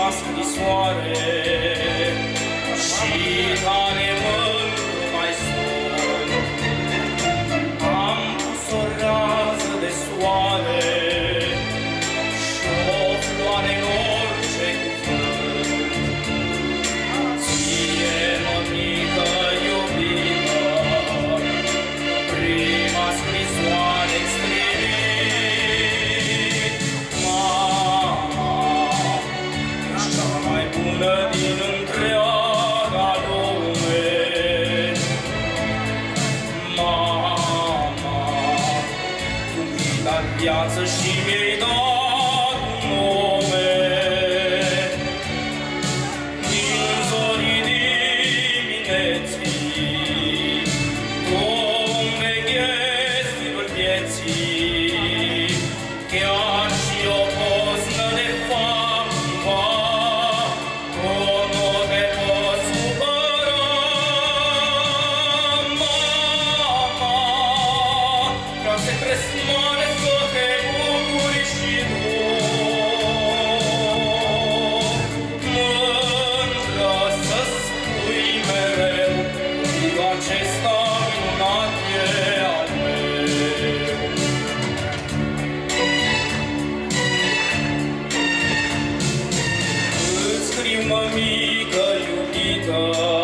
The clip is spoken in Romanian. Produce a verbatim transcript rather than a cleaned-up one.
prima scrisoare și tare mândru mai sunt. Am pus o rază de soare și o floare în orice cuvânt. Ție, mămică iubită, prima scrisoare-ți trimit. Mama, ești cea mai bună din întreaga lume. Mama, tu mi-ai dat viață și mi-ai dat un nume. Din zorii dimineții, tu înveghezi firul vieții, chiar și o poznă de faptă, tu nu te poți supăra. Mama, vreau să cresc mare, să te bucuri și tu. Mândră să spui mereu, copilul acesta minunat e al meu. Îți scriu, mămică iubită,